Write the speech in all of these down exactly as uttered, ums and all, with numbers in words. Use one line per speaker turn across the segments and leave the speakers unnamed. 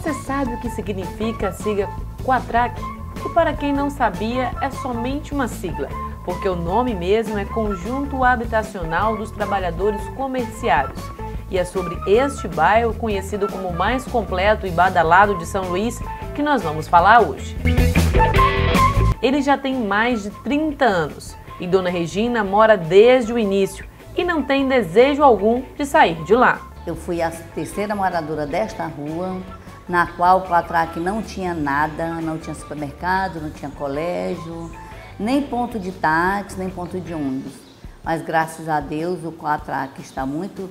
Você sabe o que significa a sigla QUATRAC? E para quem não sabia, é somente uma sigla, porque o nome mesmo é Conjunto Habitacional dos Trabalhadores Comerciários. E é sobre este bairro, conhecido como o mais completo e badalado de São Luís, que nós vamos falar hoje. Ele já tem mais de trinta anos e Dona Regina mora desde o início e não tem desejo algum de sair de lá.
Eu fui a terceira moradora desta rua, na qual o QUATRAC não tinha nada, não tinha supermercado, não tinha colégio, nem ponto de táxi, nem ponto de ônibus. Mas graças a Deus o QUATRAC está muito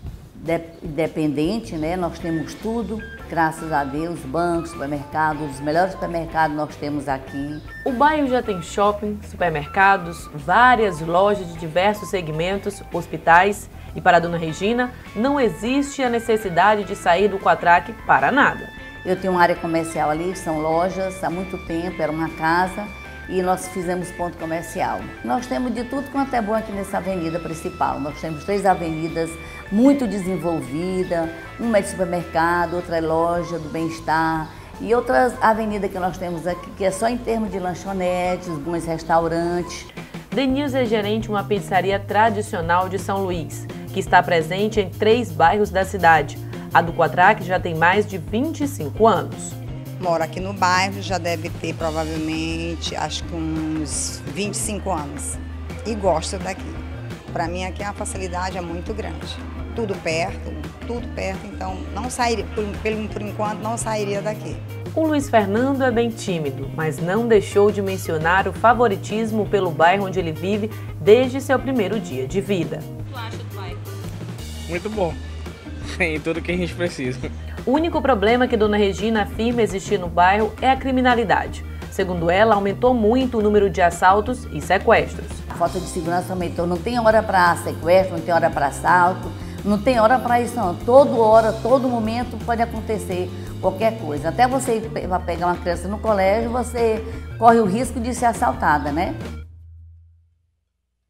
independente, né? Nós temos tudo, graças a Deus, bancos, supermercados, os melhores supermercados nós temos aqui.
O bairro já tem shopping, supermercados, várias lojas de diversos segmentos, hospitais. E para a Dona Regina, não existe a necessidade de sair do QUATRAC para nada.
Eu tenho uma área comercial ali, são lojas, há muito tempo, era uma casa e nós fizemos ponto comercial. Nós temos de tudo quanto é bom aqui nessa avenida principal. Nós temos três avenidas muito desenvolvidas, uma é de supermercado, outra é loja do bem-estar e outras avenidas que nós temos aqui, que é só em termos de lanchonetes, alguns restaurantes.
Denilza é gerente de uma pizzaria tradicional de São Luís, que está presente em três bairros da cidade. A do QUATRAC já tem mais de vinte e cinco anos.
Moro aqui no bairro, já deve ter provavelmente, acho que uns vinte e cinco anos. E gosto daqui. Para mim aqui a facilidade é muito grande. Tudo perto, tudo perto, então não sairia, por, por enquanto não sairia daqui.
O Luiz Fernando é bem tímido, mas não deixou de mencionar o favoritismo pelo bairro onde ele vive desde seu primeiro dia de vida.
O que tu acha do bairro?
Muito bom, tem tudo que a gente precisa.
O único problema que Dona Regina afirma existir no bairro é a criminalidade. Segundo ela, aumentou muito o número de assaltos e sequestros.
A falta de segurança aumentou, não tem hora para sequestro, não tem hora para assalto, não tem hora para isso não. Toda hora, todo momento pode acontecer qualquer coisa. Até você ir pegar uma criança no colégio, você corre o risco de ser assaltada, né?